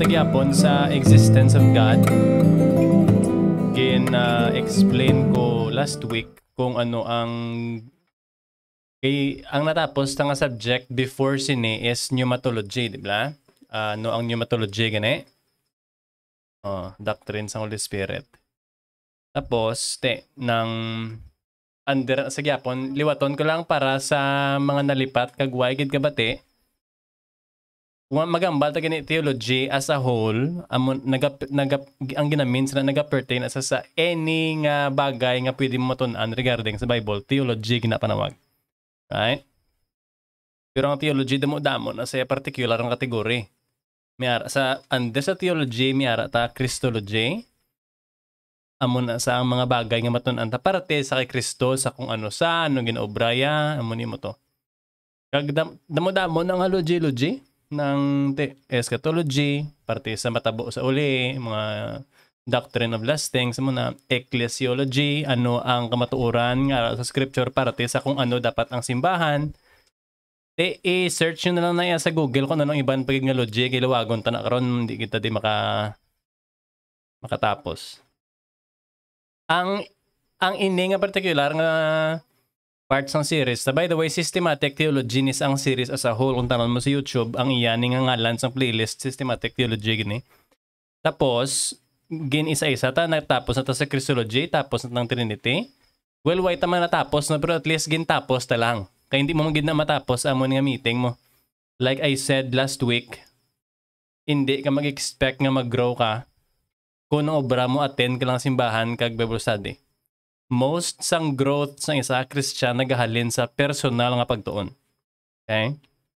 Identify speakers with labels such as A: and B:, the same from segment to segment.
A: gyapon sa existence of God. Explain ko last week kung ano ang natapos nga subject before sini is pneumatology, di ba? Ano ang pneumatology gani? Doctrine sa Holy Spirit. Tapos ng under sa gyapon liwaton ko lang para sa mga nalipat kag way gid kabati. Magambal ta gani theology as a whole, ang ginameans na naga-pertain sa any nga bagay nga pwede mo matun-an regarding sa Bible, theology ginapanawag. Right? Pero ang theology damo na sa particular ang kategory. Mayara sa under sa theology mayara ta Christology. Amon na sa mga bagay nga matun-an ta parte sa kay Kristo sa kung ano ginaobraya, amon nimo to. Kag damo ng logy ng eschatology, parte sa matabo sa uli, mga doctrine of last things, muna ecclesiology, ano ang kamatuoran nga sa scripture parte sa kung ano dapat ang simbahan. I-search nyo na lang na sa Google kung ano ang ibang pagig nga logy, gilawagon ta na karon hindi kita di makatapos. Ang ini nga particular nga parts ng series. By the way, Systematic Theology is ang series as a whole. Kung tanan mo sa YouTube, ang iyan nga ngalan sa playlist, Systematic Theology gini. Tapos, isa-isa ta, natapos na ta sa Christology, tapos na ng Trinity. Well, why ta man natapos na, pero at least tapos ta lang. Kaya hindi mo magin na matapos amon nga meeting mo. Like I said last week, hindi ka mag-expect nga mag-grow ka kung ang obra mo attend ka lang simbahan kag Bible study. Most sang growth sa isa Christian nagahalin sa personal nga pagtuon. Okay?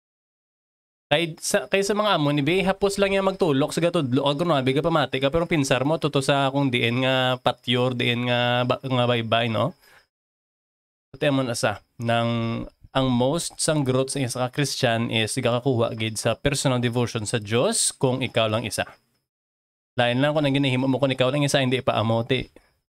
A: Kay sa mga amon ni hapos lang yan magtulok sa gatudlo o kuno abi ka pamati ka pero pinsar mo tuto sa kung diin nga patyor diin nga baybay no. Pati amon asa ang most sang growth sa isa Christian is gakakuha gid sa personal devotion sa Dios kung ikaw lang isa. Lain lang kung ang ginahimo mo kung ikaw lang isa hindi pa amote.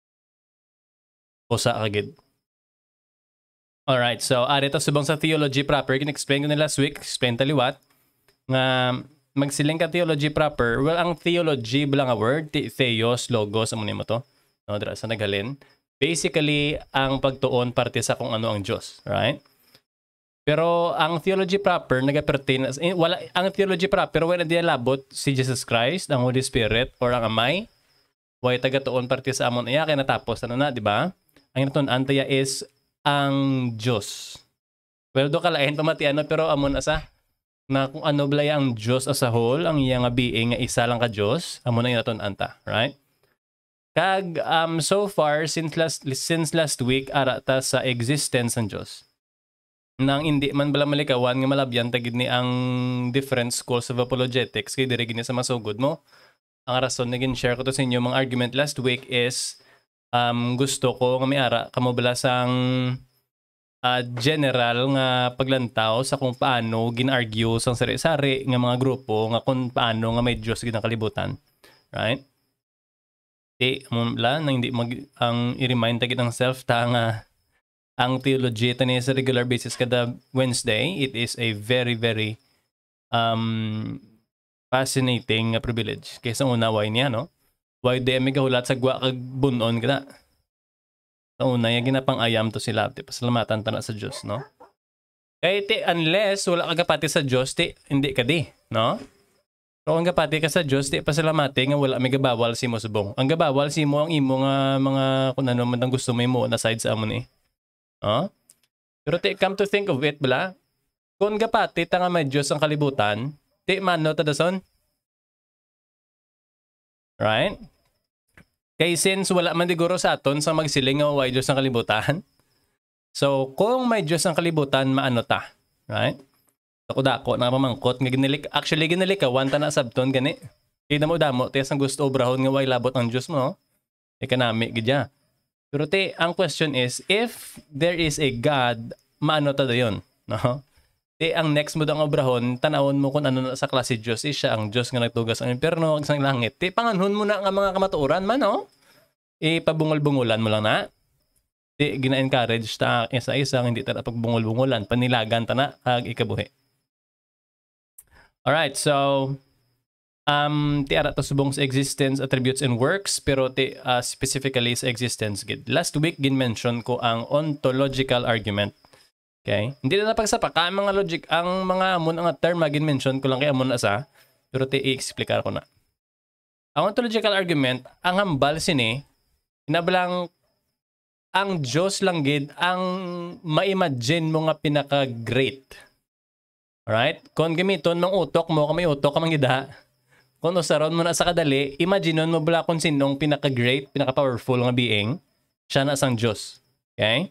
A: Usa agad. Alright, so arito subong sa theology proper, kin-explain ko na last week, explain taliwat, nga magsiling ka theology proper. Well, ang theology bilang nga word, theos, logos, amo nimo to. No, dira sa naghalin. Basically, ang pagtuon parte sa kung ano ang Dios, right? Pero ang theology proper nagapertain ang theology proper when di labot si Jesus Christ, ang Holy Spirit or ang Amay, way taga-tuon parte sa amon iya kay natapos na, di ba? Ang natun-an taya is ang Diyos. Well, do kalain pamatiano pero amon asa na kung ano blaya ang Diyos as a whole, ang iya nga being nga isa lang ka Diyos, amon na natun-an ta, right? Kag so far since last week ara ta sa existence ng Diyos. Nang hindi man bala malikawan nga malabyan tagid ni ang different schools of apologetics kay dire gini sa masugod mo. Ang rason na gin-share ko to sa inyo mga argument last week is gusto ko nga miara kamo bala sang general nga paglantaw sa kung paano gin-argue sang sari-sari nga mga grupo nga kung paano nga may Dios ginakalibutan, right? Bala nang hindi ang i-remind tagid ang self ta nga ang theology tani sa regular basis kada Wednesday, it is a very very fascinating privilege kaysa unaway niya, no? Why di may gahulat sa gwa kag bunon kana. Sa una yung ginapang-ayam to sila, pasalamatan ta na sa Diyos, no? Kaya unless wala ka gapati sa Diyos, hindi ka di, no? Pero ang gapati ka sa Diyos, pasalamati nga wala may gabawal si mo subong. Ang gabawal si mo ang imo nga mga kung ano man ang gusto mo na side sa amon no? Pero come to think of it, bala, kung gapati ta nga may Diyos ang kalibutan, mano ta dason? Right? Kay since wala man diguro sa aton sa magsiling nga way Diyos ang kalibutan. So, kung may Diyos ang kalibutan, maano ta? Right? Dako na pamangkot nga ginalikawan ta na sabton gani. Kay damo tiyas ang gusto obrahon nga way labot ang Diyos mo, no? Kanami gidya. Pero ang question is, if there is a God, maano ta dayon, no? Ang next mo dang obrahon, tanawon mo kung ano na sa klase Diyos siya ang Diyos nga nagtugas ang impyerno, ang langit. Panganhon mo na nga mga kamatuoran man, no? Pabungol-bungulan mo lang na. Gina-encourage ta isa-isa, hindi ta na pagbungol-bungulan, panilagan ta na, ikabuhi. Alright, so, Ti ara to subong sa existence, attributes, and works, pero ti specifically sa existence gid. Last week gin-mention ko ang ontological argument. Okay? Hindi na napagsapa ka ang mga logic, ang mga amon ang term gin-mention ko lang kay amon asa, pero ti i-explicar ko na. Ang ontological argument, ang hambal sini inabalang ang Diyos lang gid ang ma-imagine mo nga pinaka-great. Alright? Kung gamiton mong utok mo, kung may utok ka manggida, kung usaron mo na sa kadali, imagineon mo bala kung sinong pinaka-great, pinaka-powerful nga being, siya na sang Diyos. Okay?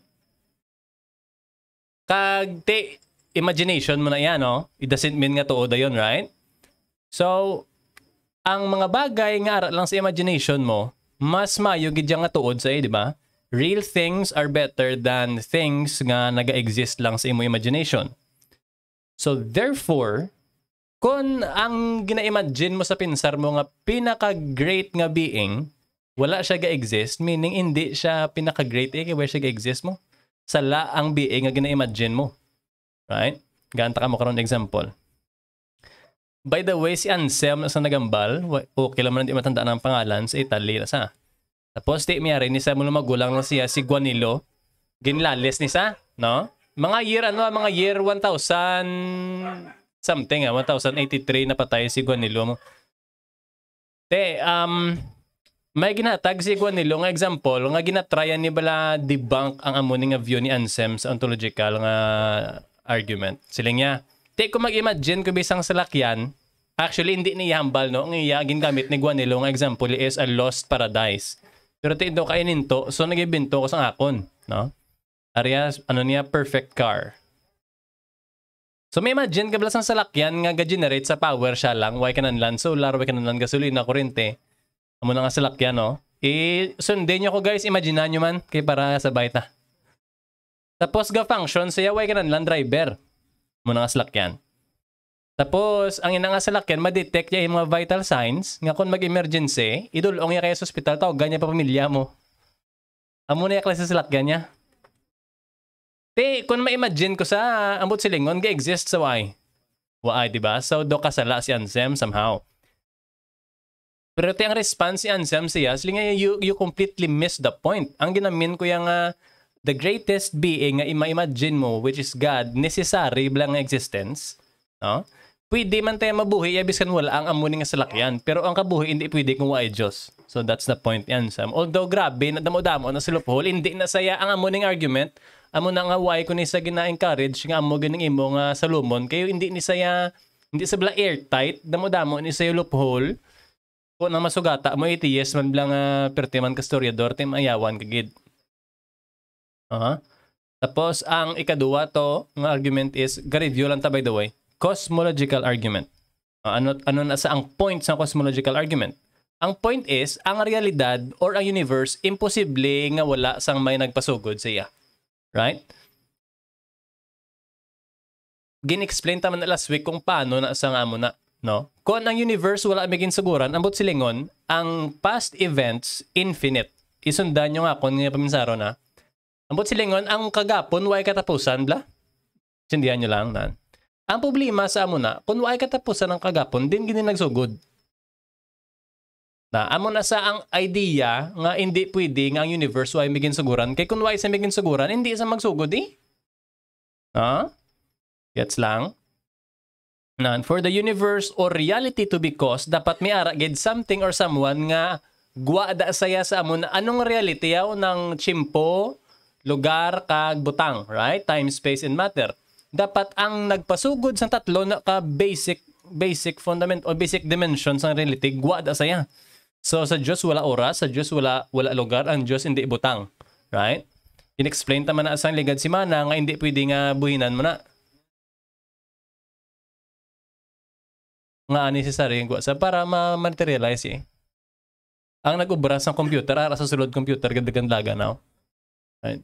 A: Kag imagination mo na yan, no? It doesn't mean nga tuod yun, right? So, ang mga bagay nga ara lang sa imagination mo, mas mayo gid nga tuod sa di ba? Real things are better than things nga naga-exist lang sa imo imagination. So, therefore, kung ang gina-imagine mo sa pinsar mo nga pinaka-great nga being, wala siya ga-exist, meaning hindi siya pinaka-great, where siya ga-exist mo? Sala ang being nga gina-imagine mo. Right? Ganta ka mo karon example. By the way, si Anselm sa nagambal, okay lang man hindi matandaan ang pangalan, sa Italy na sa. Tapos, di miyari ni sa mula magulang na siya, si Guanilo, ginlalis ni sa, no? Mga year 1000 something 1083 na patay si Guanilo mo. May ginatag si Guanilo nga example nga ginatryan ni bala debunk ang amo nga view ni Anselm sa ontological nga argument. Sila niya, kung mag-imagine ko bisang salakyan, actually hindi niya hambal, no? Ang iya gingamit ni Guanilo nga example is a lost paradise. Pero tindo kainin to, so nagibinto ko sa akon, no? Arias, niya, perfect car. So may imagine ka bala sang salakyan nga ga-generate sa power siya lang, why kananlan solar, why kananlan gasolina, kurente. Amo na nga salakyan, no? Sundin nyo ko guys, imagine nyo man, kay para sabay ta. Tapos ga-function siya, why kananlan driver. Amo na nga salakyan. Tapos, ang ina nga salakyan, ma-detect niya yung mga vital signs, nga kung mag-emergency, idulong niya kayo sa hospital, tawag ganyan pa pamilya mo. Amo na yung klase sa salakyan niya. Kung ma-imagine ko sa ambot silingon, ga-exist sa why. Why, diba? So, do kasala si Anselm somehow. Pero ang response si Anselm siya, silinga you completely miss the point. Ang ginamin ko yung the greatest being nga ima-imagine mo, which is God, necessary bilang existence, no? Pwede man tayo mabuhi, ibiskan wala ang amuning nga salakyan. Pero ang kabuhi, hindi pwede kung wala Diyos. So, that's the point yan, Sam. Although, grabe, nadamo-damo na siluphol, hindi na saya ang amuning argument. Amo na nga why ko ni sa gina-encourage nga amo ganing imo nga Salomon kayo hindi ni saya hindi sa bla airtight damo-damo ni sayo loophole ko na masugata mo ATS man blang pertiman ka storyador tim ayawan kagid. Tapos ang ikaduwa to nga argument is ga-review lang ta by the way, cosmological argument. Ano na sa ang point sa cosmological argument? Ang point is ang realidad or ang universe imposible nga wala sang may nagpasugod sa iya. Right? Gin-explain taman na last week kung paano na sa nga mo na, no? Kung ang universe wala maging suguran, ambot silingon, ang past events, infinite. Isundan nyo nga kung nga paminsaro na. Ambot silingon, ang kagapon, why katapusan, bla? Sindihan nyo lang, nan. Ang problema sa amo na, kung why katapusan ng kagapon, din gini nagsugod. Na amo na sa ang idea nga hindi pwede nga ang universe why maging suguran kay kun why sa maging suguran hindi sa magsugod gets lang nan for the universe or reality to be caused dapat may ara gid something or someone nga guada saya sa amo na anong reality yaw ng chimpo lugar kag butang, right? Time, space, and matter. Dapat ang nagpasugod sa tatlo na ka basic fundament o basic dimensions ng reality guada saya. So, sa Diyos wala oras, sa Diyos wala lugar, ang Diyos hindi butang. Right? In-explain naman na asang ligad si Mana nga hindi pwede nga buhinan mo na. Nga necessary sa para ma-materialize Ang nag-ubras ng computer, ara sa sulod computer, ganda-gandaga now. Right?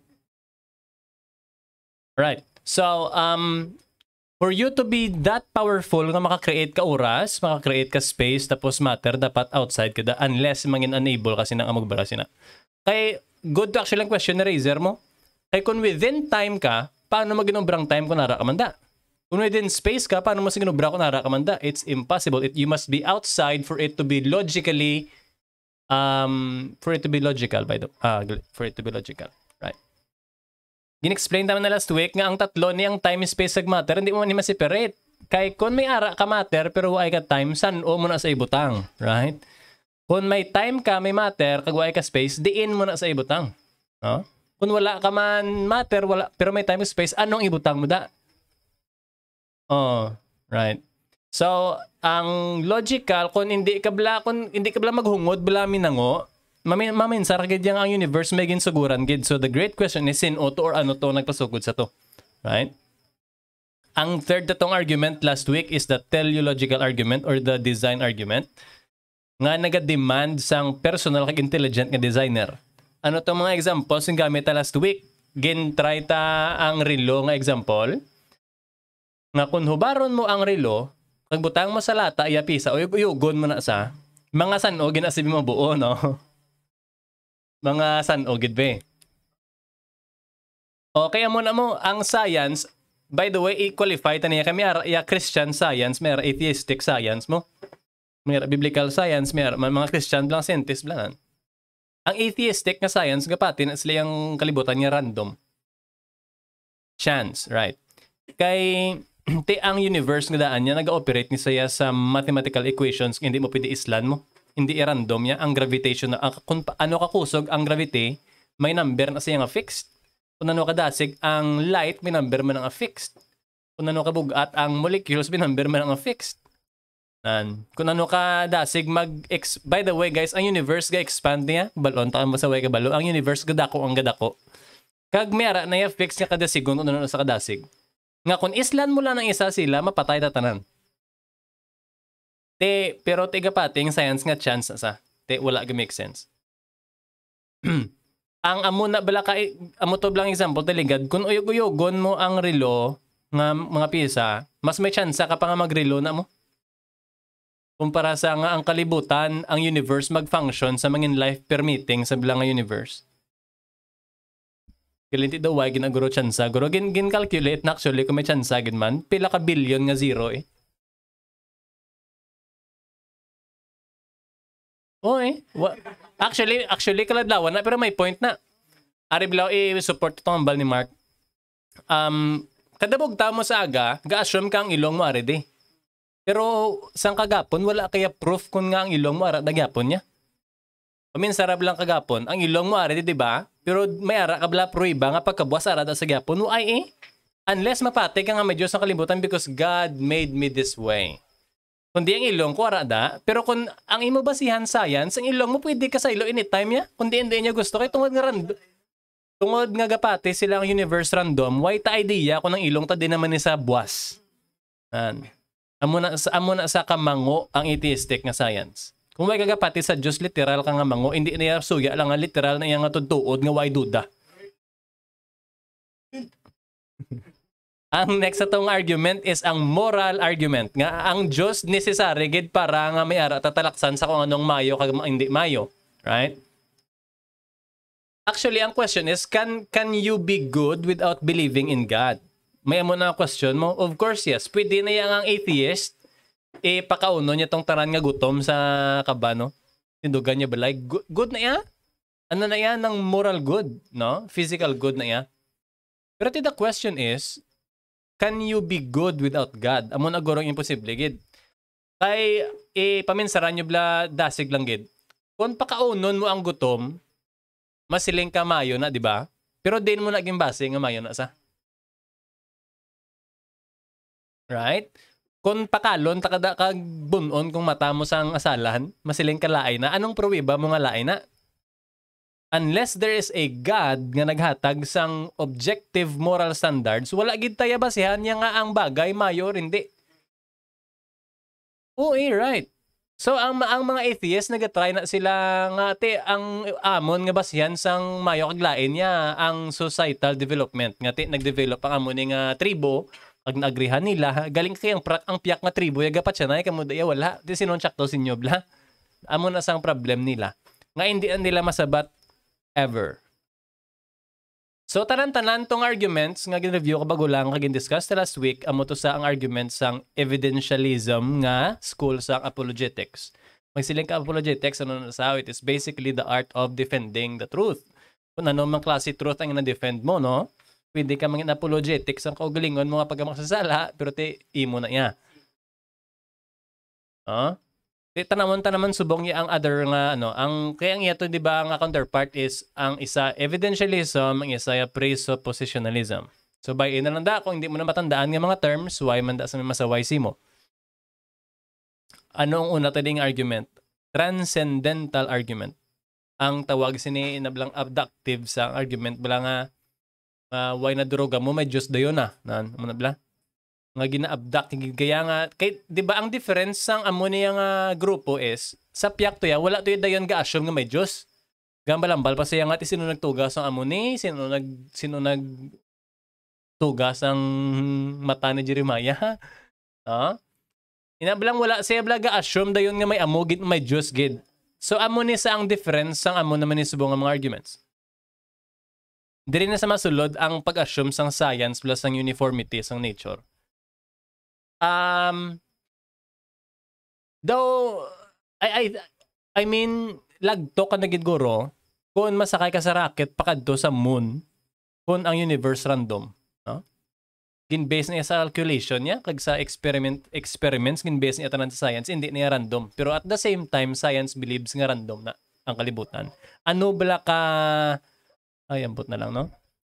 A: Right. So, for you to be that powerful nga maka-create ka oras, maka-create ka space, tapos matter, dapat outside ka da, unless mangin unable kasi nang magbara sina. Kay, good to actually ang question na razor mo. Kay kung within time ka, paano maginombrang time kung nara ka manda? Kung within space ka, paano mo sinubra kung nara ka manda? It's impossible. You must be outside for it to be logically for it to be logical right? Gin-explain naman na last week nga ang tatlo ni ang time, space, ag matter hindi mo ni ma-separate. Kay kung may ara ka matter pero wala ka time, san-o mo na sa ibutang, right? Kung may time ka, may matter, kag wala ka space, diin mo na sa ibutang. No? Kung wala ka man matter, wala pero may time, space, anong ibutang mo da? Oh, right. So, ang logical kung hindi ka bla maghungod bla minango, maminsar gid yang ang universe may ginsuguran gid. So the great question is sin to or ano to nagpasugod sa to. Right? Ang third na tong argument last week is the teleological argument or the design argument nga naga-demand sang personal kag intelligent nga designer. Ano to mga examples yung gamit last week? Gin-try ta ang relo nga example. Nga kung hubaron mo ang relo, pagbutang mo sa lata, iyapisa, o yugon mo na sa, mga san-o, ginasibi mo buo, no? Mga san-o, gidbe. O, kaya muna mo, ang science, by the way, i-qualify ta niya kami, Christian science, may atheistic science mo. May biblical science, may mga Christian lang, scientist lang. Ang atheistic na science, gapati na sila yung kalibutan niya random. Chance, right? Kay ang universe nga daan niya nag-ooperate ni saya sa mathematical equations hindi mo pwede islan mo. Hindi i-random niya ang gravitation kung ano kakusog ang gravity may number na siya nga fixed. Kung ano kadasig ang light may number man nga fixed. Kung ano kabugat ang molecules may number man nga fixed. Kung ano kadasig by the way guys, ang universe ga expand niya balon ta mo sa way ka balo. Ang universe gadako ang gadako. Kag mayara na ya fixed nga kada segundo ano sa kadasig. Nga kung islan mo lang ng isa sila, mapatay tatanan. Pero tiga pating science nga chance na sa. Wala ga-make sense. Ang amo na bala ka, amo to blang example, taligad, kung uyog-uyogon mo ang relo, nga mga pisa, mas may chance ka pa nga mag-relo na mo. Kumpara sa nga ang kalibutan, ang universe mag-function sa mga life permitting sa bilang nga universe. Kalinti daw why ginaguro tsansa. Guro gin-calculate na actually kung may tsansa gin man. Pila ka billion nga zero eh. Oo eh. Actually kaladlawan na pero may point na. Ari bilaw i-support itong ambal ni Mark. Kadabog tamo sa aga, ga-assume ka ang ilong mo ari di. Pero sang kagapon wala kaya proof kung nga ang ilong mo ara dagyapon niya. Sarap lang kagapon, ang ilong mo ari di ba? Pero may ara ka bala pruiba nga pagkabuas ara da sa gyapon mo ay unless mapatay ka nga medyo sa kalibutan because God made me this way. Kundi ang ilong ko ara da, pero kung ang imo basihan science, ang ilong mo pwede ka sa ilo anytime ya. Kundi hindi niya gusto kay tungod nga gapati sila ang universe random, why ta idea kung ang ilong ta din naman ni sa buwas. Amo na sa kamango ang atheistic nga science. Kung may kagapati sa Diyos literal ka nga mango, hindi niya suya lang nga literal na iyang nga tutuod nga way duda. Ang next atong argument is ang moral argument. Nga ang Diyos necessary gid para nga may ara tatalaksan sa kung anong mayo kag hindi mayo. Right? Actually, ang question is, can you be good without believing in God? May amo na question mo? Of course, yes. Pwede na yang ang atheist pakauno niya tong taran nga gutom sa kabano. Tindugan niya balay. Good na yan? Ano na yan ng moral good, no? Physical good na yan. Pero the question is, can you be good without God? Amo na gorong imposible gid. Kay paminsaran niyo bla dasig lang gid. Kung pakaunon mo ang gutom, masiling ka mayo na, di ba? Pero din mo naging base nga mayo na sa. Right? Kung pakalon, takada kag bunon kung mata mo sang asalan, masiling ka laay na. Anong pruwiba mo nga laay na? Unless there is a God nga naghatag sang objective moral standards, wala gid taya basihan niya nga ang bagay mayo hindi. Oo, right. So ang mga atheists nagatry na sila nga ang amon nga basihan sang mayo kag lain niya ang societal development nga nagdevelop ang amon nga tribo pag naagrihan nila galing kay ang piyak nga tribo yaga pat siya na kamo daya wala di sinonchak to sinyo bla amon na sang problem nila nga hindi nila masabat ever. So tanan-tanan tong arguments nga gin-review ko bago lang kagin discuss last week amo to sa ang arguments sang evidentialism nga school sang apologetics. Magsiling ka apologetics ano na sa it is basically the art of defending the truth. Kung ano mang klase truth ang na-defend mo, no? Pwede ka mangin apologetics ang kaugalingon mo nga pagkamaksasala pero te imo na niya. Tanaman subong niya ang other nga ano, ang kaya nga ito 'di ba ang counterpart is ang isa evidentialism, ang isa presuppositionalism. So by ina lang da kung hindi mo na matandaan nga mga terms, why man da sa masaway simo. Ano ang una tading argument? Transcendental argument. Ang tawag sini inablang abductive sa argument bala nga why na droga mo may Diyos dayon na. Nan mo na bala? Nga gina-abduct kaya nga kay di ba ang difference sang amo niya nga grupo is sa piyak to ya wala to dayon ga assume nga may Dios gambalambal pa siya nga ti sino nagtugas ang amo ni sino nag tugas ang mata ni Jeremiah inablang wala siya blaga assume dayon nga may amo gid may Dios gid so amo ni sa ang difference sang amo naman ni subong nga mga arguments diri na sa masulod ang pag-assume sang science plus ang uniformity sang nature. Though I mean lagto ka na gid guro kung masakay ka sa rocket pakadto sa moon kung ang universe random, no? Gin-base niya sa calculation niya kag sa experiments gin-base niya tanan sa science hindi niya random pero at the same time science believes nga random na ang kalibutan. Ano bala ka ay ambot na lang, no?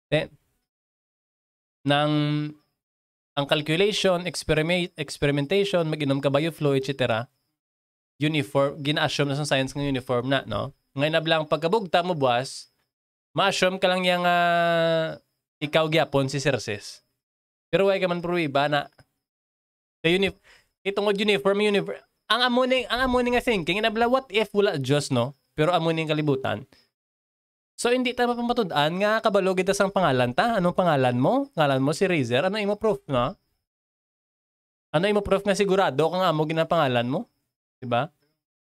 A: Nang ang calculation, experimentation, mag-inom ka bioflow, etc. Uniform, gina-assume na sa science ng uniform na, no? Ngayon na lang, pagkabugta mo buwas, ma-assume ka lang yung ikaw gyapon si Cerces. Pero why ka man pruiba na itong uniform, ang amo ni nga thinking, inabla, what if wala Diyos, no? Pero amo ni kalibutan. So, hindi tayo mapamatudaan nga kabalo kita sang pangalan ta. Anong pangalan mo? Pangalan mo si Razer. Ano imo proof, no? Ano imo proof nga sigurado kung amo ginapangalan mo? Diba?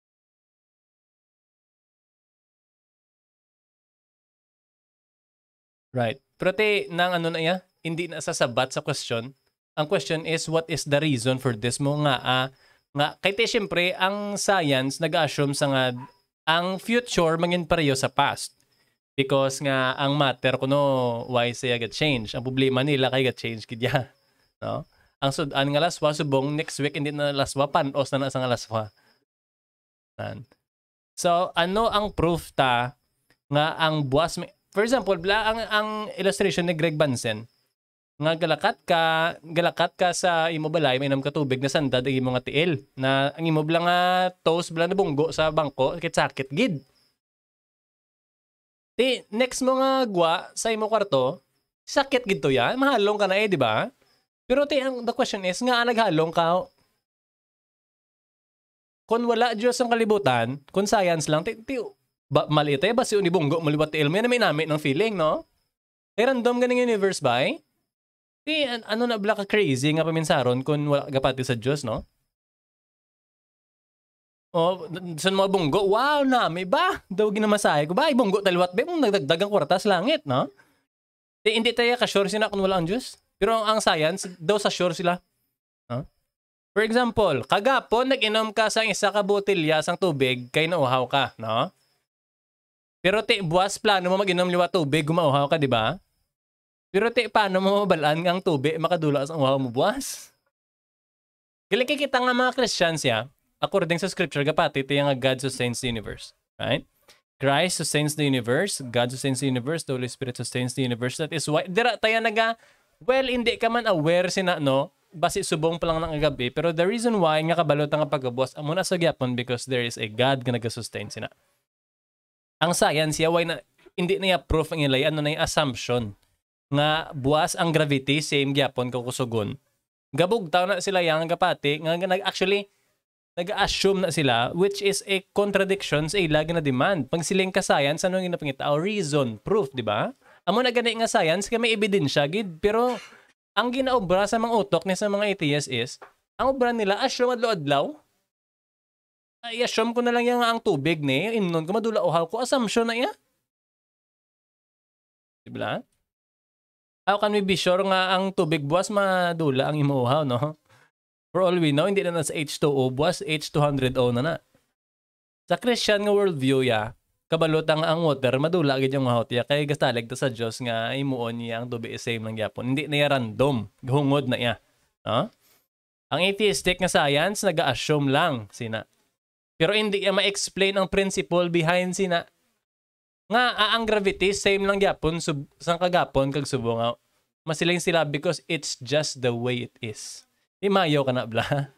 A: Right. Pero nang ano na iya, hindi na sasabat sa question. Ang question is, what is the reason for this mo nga? Kaya syempre, ang science nag-assume sa nga, ang future mangin pareho sa past. Because nga ang matter kuno why siya get change. Ang problema nila kay get change kidya, no? Ang sudan nga laswa subong next week hindi na laswa panos na sa nga laswa. So ano ang proof ta nga ang buwas for example ang illustration ni Greg Bansen nga galakat ka sa imo balay may nam ka tubig na sandad ang imo nga tiil na ang imo bala nga toes bala na bunggo sa bangko sakit gid. Next mo nga gwa sa imo kwarto, sakit gito yan. Mahalong ka na di ba? Pero the question is, nga naghalong ka, kung wala Diyos ang kalibutan, kung science lang, maliit ba si unibunggo, maliwat ilmo, yan na may namin ng feeling, no? Random ganing universe ba eh? Ano na bla ka crazy nga paminsaron kung wala kapati sa Diyos, no? Saan mga bunggo? Wow, nami ba? Daw ginamasahe ko ba? Bunggo taliwat ba? Nagdagdagang kwarta sa langit, no? Hindi tayo ka-sure sila kung wala ang Diyos. Pero ang science, daw sa sure sila. No? For example, kagapon, nag-inom ka sa isa ka botilya sang tubig, kay nauhaw ka, no? Pero buwas plano mo mag-inom liwa tubig, gumauhaw ka, di ba? Pero paano mo mabalaan ang tubig, makadula sa uhaw mo buwas? Galing kita nga mga Christians, ya, according sa scripture, kapati, ito yung God sustains the universe. Right? Christ sustains the universe. God sustains the universe. The Holy Spirit sustains the universe. That is why, dira tayo hindi ka man aware sina, no? Basi subong pa lang ng gabi. Pero the reason why, nga kabalot nga pagkabuwas, amo na sa gyapon because there is a God nga nag-sustain sina. Ang science, why na, hindi na proof ang ilay, ano na yung assumption nga buwas ang gravity, same gyapon kakusugon. Gabugtaw na sila yang kapati, nga actually, nag-assume na sila, which is a contradiction sa ilag na demand. Pag siling ka science, ano yung napangita? Reason, proof, di ba? Amo na gani nga science, kaya may ebidensya, gid. Pero, ang ginaobra sa mga utok ni sa mga atheists is, ang obra nila, assume adlaw-adlaw. I-assume ko na lang yung ang tubig ni, imnon ko, madula-uhaw ko, assumption na iya. Di ba? How can we be sure nga ang tubig buwas madula ang imuuhaw, no? For all we know, hindi na sa H2O buwas, H200O na. Sa Christian nga worldview ya, kabalot ang water madula gid yung mahot ya kay gastalig ta sa Dios nga imuon niya ang tubig is same lang gyapon. Hindi na ya random, gihungod na ya. No? Ang atheistic nga science naga-assume lang sina. Pero hindi ya ma-explain ang principle behind sina. Nga ang gravity same lang gyapon sang kagapon kag subo nga. Masiling sila because it's just the way it is. Di mayo ka na bla.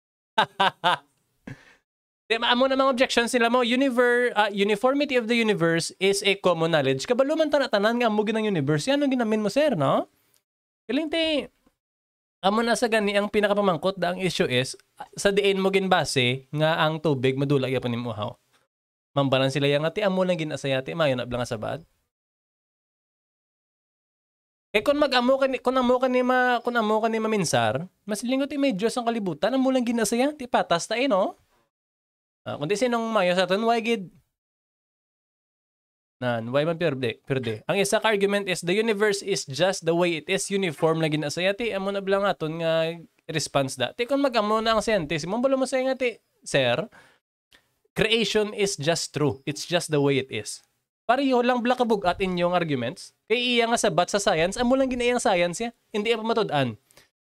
A: Amo na mga objections nila mo, uniformity of the universe is a common knowledge. Kabalo man tanan nga amo ginang universe, yan ang ginamin mo sir, no? Kalinti, amo na sa gani ang pinakapamangkot da ang issue is, sa diin mo ginbase nga ang tubig madula gyapon nimo uhaw. Mambalan sila yang ati amo lang ginasayati mayo na blang sa bad. Kung amo ka ni maminsar, masilingot may Diyos ang kalibutan, amo lang ginasaya, ti patas ta no? Kundi sinong mayo sa atin, why gid? Why man perde? Ang isa ka argument is, the universe is just the way it is, uniform na ginasaya. Ti, amo na blang aton nga response da. Ti, kung mag-amo na ang scientist, mambalo mo saya nga ti, sir, creation is just true. It's just the way it is. Pariyo lang blakabog at inyong arguments. Kay iya nga sabat sa science, amo lang ginayang science ya. Hindi pa matod-an.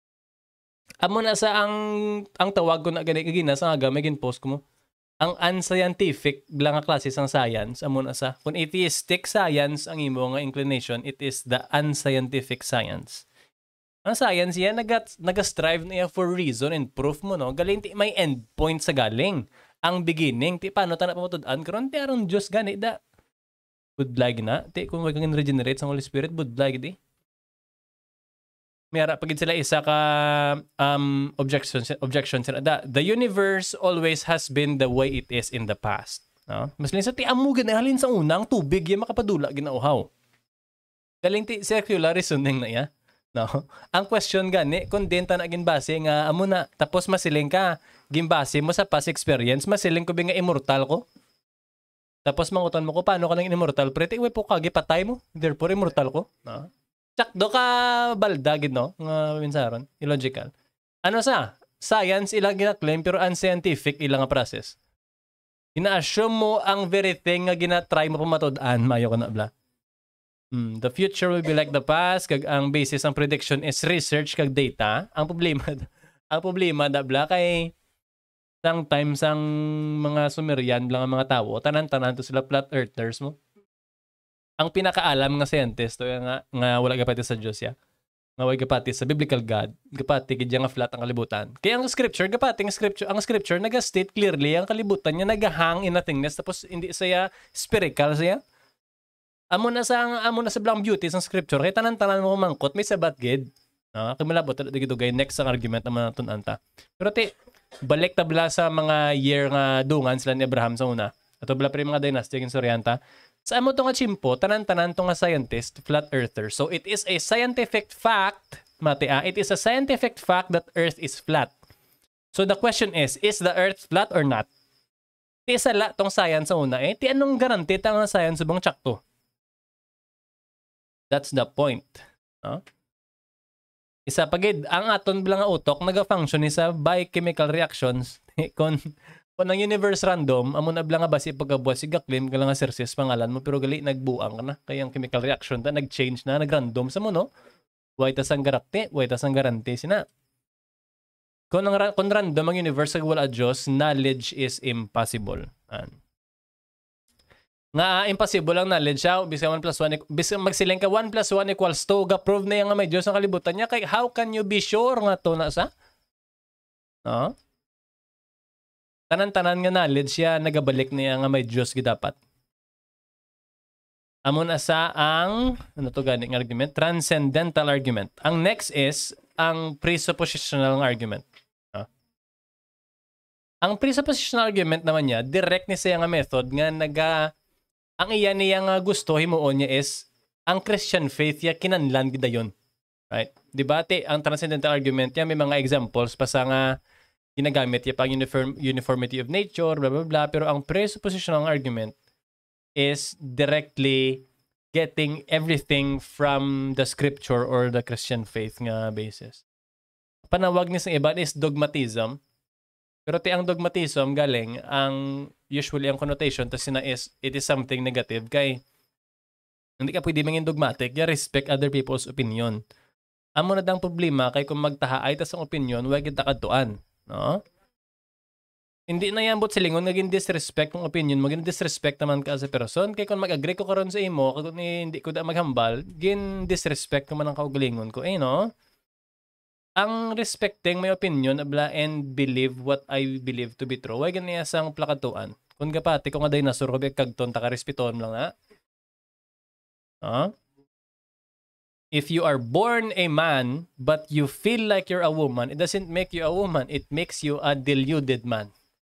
A: Amo na sa ang tawag ko na gina sa nga may gin-post ko mo. Ang unscientific lang nga klase sang science, amo na sa. Kung atheistic science ang imo nga inclination, it is the unscientific science. Ang science yan, nag-strive na yan for reason and proof mo, no? Galing ti may end point sa galing. Ang beginning, ti paano ta na pamatod-an, karon ti aron Diyos gani da. Budlag na. Ti kung wag kang regenerate sa Holy Spirit, budlag di. Mayara pagid sila isa ka objection sila. The universe always has been the way it is in the past. No? Mas linsa ti amo ganahalin sa unang tubig ya makapadula ginauhaw. Galing ti circular reasoning na ya. No? Ang question gani kung denta na ginbase nga amo na tapos masiling ka ginbase mo sa past experience, masiling ko nga immortal ko. Tapos mangutan mo ko paano ka nang immortal? Prete we po kagi patay mo. Therefore immortal ko. No? Tsakdo ka baldagid, no? Nga minsaron. Illogical. Ano sa? Science ilang gina-claim pero unscientific ilang nga process. Ina-assume mo ang very thing nga gina-try mo pamatod-an. Mayo ka na bla. The future will be like the past. Kag ang basis ng prediction is research kag data. Ang problema da bla kay sometimes ang mga Sumerian lang ang mga tao. Tanan-tanan to sila flat earthers mo. Ang pinakaalam nga scientist to nga wala gapati sa Dios ya. Nga wala gapati sa biblical God, gapati gid nga flat ang kalibutan. Kaya ang scripture ang scripture naga-state clearly ang kalibutan niya nagahang in nothingness tapos hindi saya spherical siya. Amo na sa blank beauty sa scripture kay tanan-tanan mo mangkot may sabat gid. Kay malabot dito gay next ang argument naman naton anta. Pero balik tabla sa mga year nga dungan sila ni Abraham sa una. Ato bala pre mga dynasty king Sorianta. Sa amo to nga chimpo, tanan-tanan to nga scientist, flat earther. So it is a scientific fact, it is a scientific fact that Earth is flat. So the question is the Earth flat or not? Ti isa la tong science sa una ti anong guarantee ta nga science subong tsakto? That's the point. No? Isa pagid, ang aton bilang nga utok naga-function isa by chemical reactions. Kung ang universe random, amo na blang nga basi pagkabuhat si Gaklin, kala nga Cerces pangalan mo, pero gali nagbuang ka na. Kaya ang chemical reaction ta, nag-change na, nag-random sa mo, no? Way tas ang garanti, sina. Kung random ang universe, wala Diyos, knowledge is impossible. Nga impossible ang knowledge siya, bisang 1 plus 1, bisang magsiling ka 1 plus 1 equals 2, ga-prove na yung nga may Diyos ang kalibutan niya, kaya how can you be sure nga to na sa? No? Tanan-tanan nga knowledge siya nagabalik niya nga may Diyos gidapat. Amon asa ang ano to gani nga argument, transcendental argument. Ang next is ang presuppositional argument. Ang presuppositional argument naman niya, direct ni siya nga method nga ang iya niya nga gusto himuon niya is ang Christian faith ya kinanlan gidayon. Right? Debate ang transcendental argument niya may mga examples pa sa nga ginagamit niya pang uniformity of nature, blah, blah, blah. Pero ang presuppositional argument is directly getting everything from the scripture or the Christian faith nga basis. Panawag ni sa iba is dogmatism. Pero ti ang dogmatism galing ang usually ang connotation tas na is it is something negative kay hindi ka pwede mangin dogmatic, ya respect other people's opinion. Amo na dang problema kay kung magtahaay tas ang opinion wa kita kadtuan, no? Hindi na yan bot silingon naging disrespect kung opinion mo, gin disrespect naman ka as a person kay kung mag-agree ko karon sa imo kung hindi ko da maghambal, gin disrespect ko man ang kaugalingon ko, no? Ang respecting my opinion abla and believe what I believe to be true, wag niya sang plakatuan. Kung gapati kung nga dinosaur ko kagton ta ka respeton lang na. If you are born a man but you feel like you're a woman, it doesn't make you a woman, it makes you a deluded man.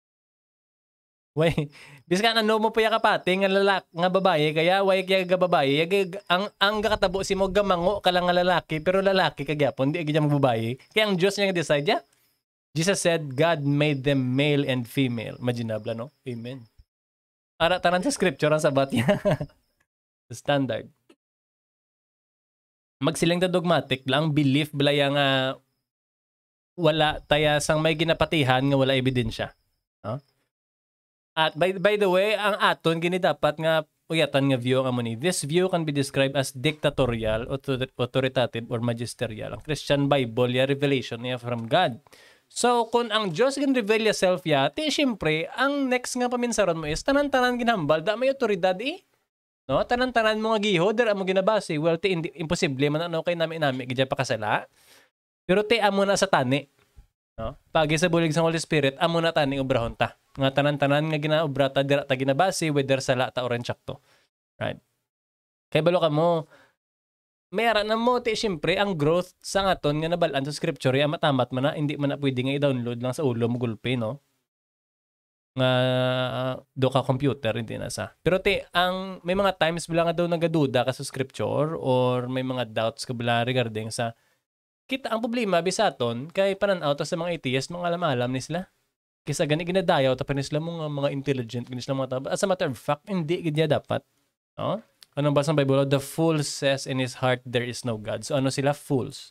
A: Way, biska na no mo pa kapati nga lalaki nga babae kaya way kaya ga babae ang gakatabo si mo gamango ka lang nga lalaki pero lalaki kagyapon di gyud babae kaya ang Dios niya decide ya. Jesus said God made them male and female. Imaginable no? Amen. Ara tanan sa scripture ang sabat niya. Standard. Magsiling ta dogmatic lang belief balaya nga wala taya sang may ginapatihan nga wala ebidensya. No? At by the way, ang aton gini dapat nga uyatan nga view ang ni. This view can be described as dictatorial, authoritative, or magisterial. Ang Christian Bible, ya revelation niya from God. So, kung ang Diyos gin reveal yourself ya, ti syempre, ang next nga paminsaron mo is, tanan-tanan ginhambal, da may otoridad No? Tanan-tanan mo nga giho, dira mo ginabasi. Well, ti imposible, man ano kay nami gidya pakasala. Pero ti amo na sa tani. No? Pagi sa bulig sa Holy Spirit, amo na tani obrahon ta. Nga tanan-tanan nga ginaobra ta dira ta ginabasi whether sala ta or insakto. Right? Kay balo ka mo mayara na mo ti syempre ang growth sa ngaton nga nabalaan sa scripture ay matamat man na hindi man na pwede nga i-download lang sa ulo mo gulpe no. Nga do ka computer hindi na sa. Pero ti ang may mga times bila nga daw nagaduda ka sa scripture or may mga doubts ka bila regarding sa kita ang problema bisaton kay panan-aw sa mga atheist mga alam-alam ni sila. Kisa gani ginadayaw tapos nila mga intelligent gani sila mga tao. As a matter of fact, hindi gid dapat. No? Anong basa ng Bible? The fool says in his heart there is no God. So ano sila? Fools.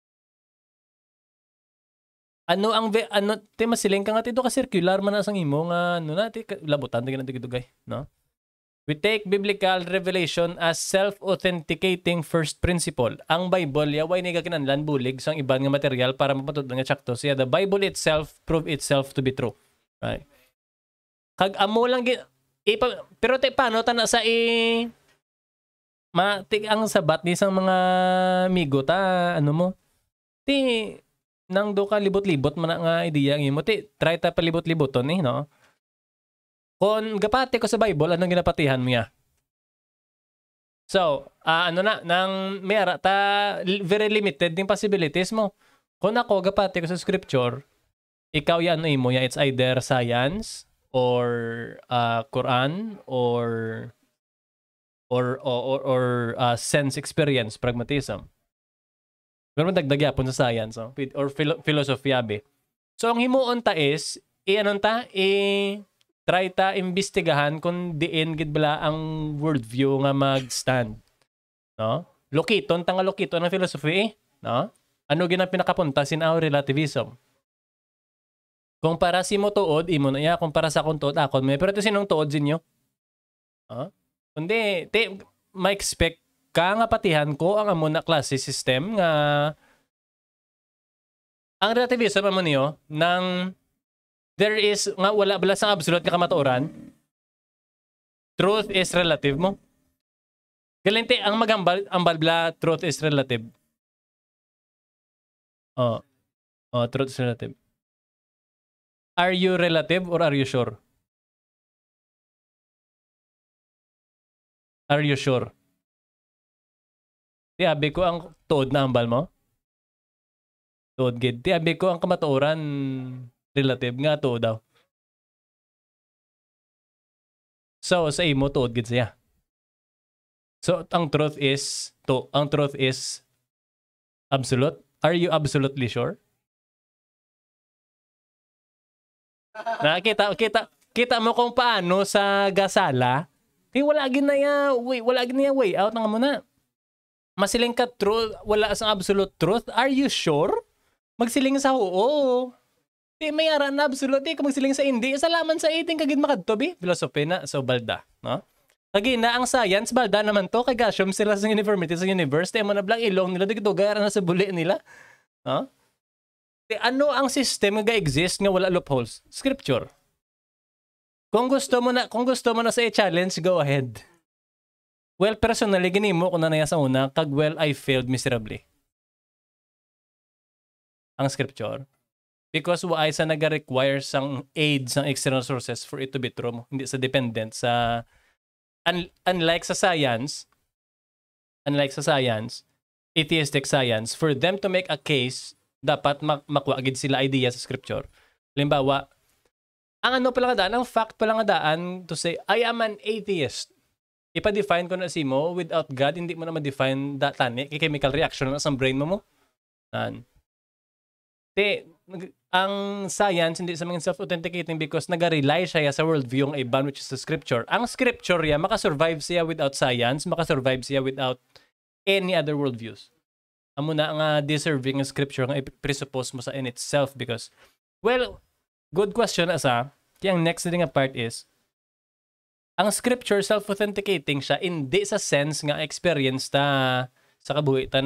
A: Ano tema siling ka nga tito ka circular man asang imo nga ano na ti labutan ti ganito no? We take biblical revelation as self-authenticating first principle. Ang Bible, yaway ni kakinanlan bulig sa iban nga material para mapatod nga tsakto. Siya, the Bible itself prove itself to be true. Right? Kag amo lang, pero paano ta sa ang sabat ni sang mga amigo ta, ano mo? Ti, nang do ka libot-libot man nga idea ng imo. Ti, try ta palibot-liboton no? Kung gapati ko sa Bible, anong ginapatihan mo niya? So, nang mayara ta, very limited din possibilities mo. Kung ako, gapati ko sa scripture, ikaw yan, mo yan, it's either science, or Quran, or sense experience, pragmatism. Pero dagdag yapon sa science, or philosophy, abi. So, ang himuon ta is, try ta imbestigahan kung diin gid bala ang worldview nga mag-stand. No? Lokiton ng philosophy, no? Ano gina pinakapunta sin our relativism. Kung para si mo tuod imo na ya, kung para sa akong tuod akon may pero ito sinong tuod sinyo? Kundi ma-expect ka nga patihan ko ang amo na klase system nga ang relativism amo niyo ng there is nga wala bala sang absolute nga kamatuoran. Truth is relative mo. Galente ang magambal bala truth is relative. Truth is relative. Are you relative or are you sure? Are you sure? Tiabi ko ang tuod na ambal mo. Tuod gid. Tiabi ko ang kamatuoran relative nga to daw. So sa imo tuod gid siya. So ang truth is absolute. Are you absolutely sure? Kita mo kung paano sa gasala wala ginaya way out nga muna. Masiling ka truth, wala asang absolute truth. Are you sure? Magsiling sa oo. Di may ara na absolute, di ka magsiling sa hindi. Salaman sa 18 kagid makadto bi. Philosophy na so balda, no? Kagi na ang science balda naman to kay gasyom sila sa uniformity sa universe. Di mo na blang ilong nila dito gara na sa buli nila. No? Di ano ang system nga exist nga wala loopholes? Scripture. Kung gusto mo na sa i-challenge, go ahead. Well, personally, ginimo ko na naya sa una, kag well, I failed miserably. Ang scripture. Because why sa naga-require sang aid sang external sources for it to be true, hindi sa dependent sa unlike sa science, atheistic science, for them to make a case, dapat makuha gid sila idea sa scripture. Halimbawa, ang ano pala nga daan, ang fact pala nga daan to say, I am an atheist. Ipa-define ko na si mo, without God, hindi mo na ma-define tani, chemical reaction na sa brain mo. Ang science, hindi sa mga self-authenticating because nag-rely siya sa worldview yung iban, which is the scripture. Ang scripture ya, makasurvive siya without science, makasurvive siya without any other worldviews. Amo na nga deserving ng scripture nga i-presuppose mo sa in itself because, well, good question asa. Kaya ang next na part is, ang scripture self-authenticating siya, hindi sa sense nga experience ta sa kabuhi, ta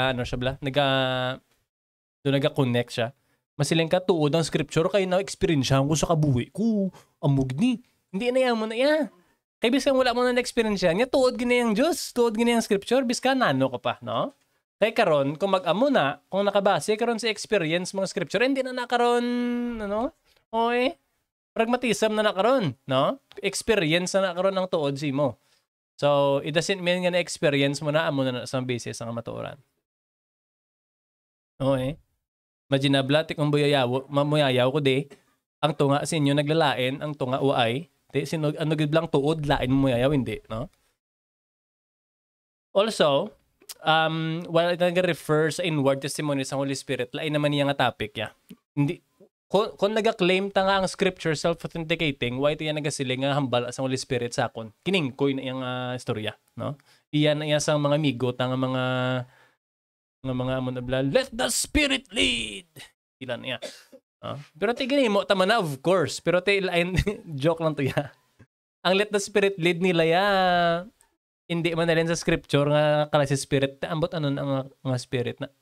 A: naga-connect siya. Masiling ka tuod ang scripture, kaya na-experience ko sa kabuhi ko, amog ni. Hindi na yan mo na yan. Kaya bis kang wala mo na na-experience yan, tuod gina yung Diyos, tuod gina yung scripture, bis ka nano ka pa, no? Kaya karon kung mag-amo na, kung nakabase karon sa experience mga scripture, hindi na nakaroon, ano? Okay. Pragmatism na nakaroon, no? Experience na nakaroon ng tuod si mo. So, it doesn't mean nga na-experience mo na amo na sa basis ng matuoran. Okay. Majinabla, kung mamuyayaw ko de, ang tunga sa inyo naglalain, ang tunga uay, ano gid lang tuod, lain mo muyayaw, hindi, no? Also, while it nag-refer sa inward testimony sa Holy Spirit, lain naman niya nga topic, ya. Hindi, kung nag-claim ta nga ang scripture self-authenticating, why ito yan nagasiling nga hambal sa Holy Spirit sa akon? Kiningkoy na iyang istorya, no? Iyan na iya sa mga migo, ta nga mga amon na bla, let the Spirit lead! Ilan niya. Pero tignan mo, tama na, of course. Pero joke lang to ya. Ang let the Spirit lead nila ya, hindi man na rin sa scripture nga kala si Spirit, ambot ano na ang Spirit na.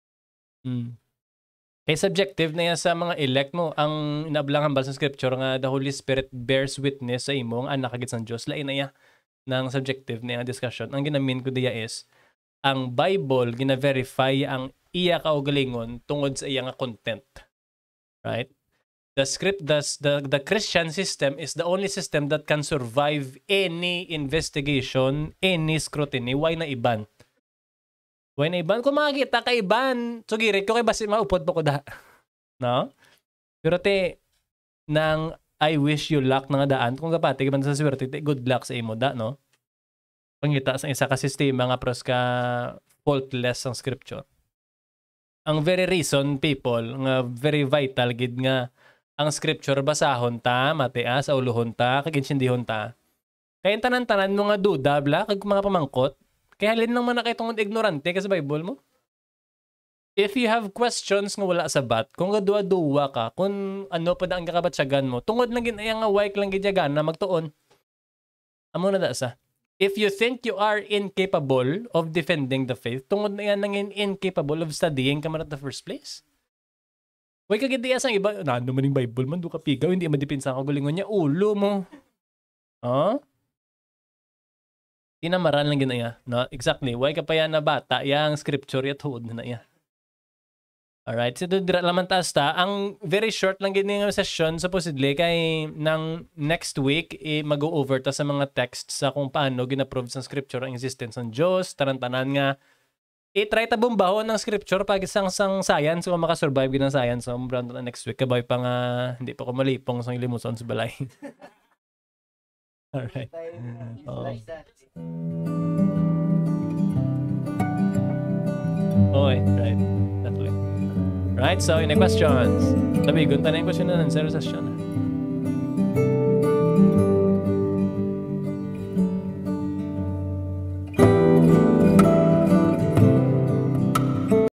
A: Kaya subjective na yan sa mga elect mo. Ang inablang hambal sa scripture nga the Holy Spirit bears witness sa imo ang anak kagid sang Dios. Lain na yan ng subjective na yung discussion. Ang ginamin ko diya is ang Bible gina-verify ang iya kaugalingon tungod sa iya nga content. Right? The Christian system is the only system that can survive any investigation, any scrutiny. Why na iban? Why na iban? Kung makakita ka iban, sugirit ko kay basi maupod po ko da. No? Pero nang I wish you luck na nga daan, kung kapati ka sa swerte, good luck sa imo da, no? Pangita sa isa ka sistema nga pros ka faultless ang scripture. Ang very reason, people, nga very vital gid nga ang scripture basahon ta, matea sa uluhon ta, kaginsindihon ta. Kaya tanan-tanan mo nga duda, bla, kag mga pamangkot, kaya halin lang man na kayo tungod ignorante ka sa Bible mo. If you have questions nga wala sa bat, kung gadua-duwa ka, kung ano pa na ang kakabatsyagan mo, tungod lang ginaya nga wike lang gidyagan na magtuon. Amo na da sa. If you think you are incapable of defending the faith, tungod na yan nang incapable of studying ka man at the first place. Huwag ka gitiya sang iba, ano man yung Bible man, do ka pigaw, hindi madipinsa ka gulingon niya, ulo mo. Tinamaran lang ginaya. No? Exactly. Huwag ka pa yan na bata, yung scripture yat huod na yan. Alright, so dira laman taas ta. Ang very short lang ganyan yung session supposedly kay ng next week mag-go-over ta sa mga texts sa kung paano gina-prove sa scripture ang existence ng Diyos, tanan-tanan nga i-try ta bumbahon ng scripture pag isang science kung makasurvive ng science so brand na next week kabay pa nga hindi pa ko malipong sa limuson sa balay. Alright. Okay, right. That way. Right, so any questions? Sabi, gunta na yung question na ng zero session.